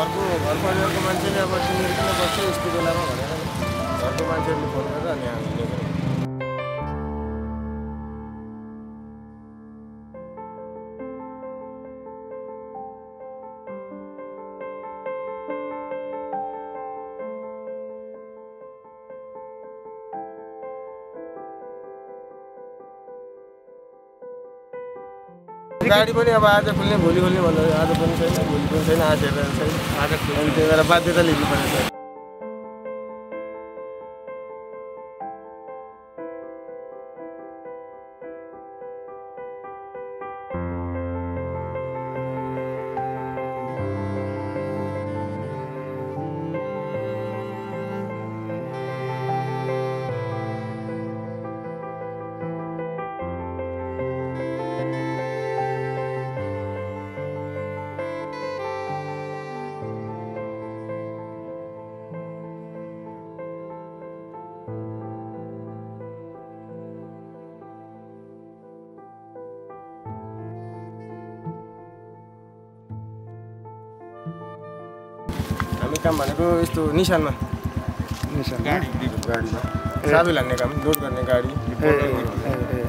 घर परिवारको मान्छेले अब तिमीहरू किन बस्छौ यस्तो बेलामा भनेर घरको मान्छेहरूले फोन गरेर अनि हामीले पनि गाडी पनि अब आज खुल्ने भोलि खोल्ने भन्दा आज पनि छैन भोलि पनि छैन आज हेरेर छैन आज खुल्ने त्यही भएर बाध्यता लिनु पर्छ। हामी काम भनेको यस्तो निशानमा गाडीमा चाबी लान्ने काम लोड गर्ने गाडी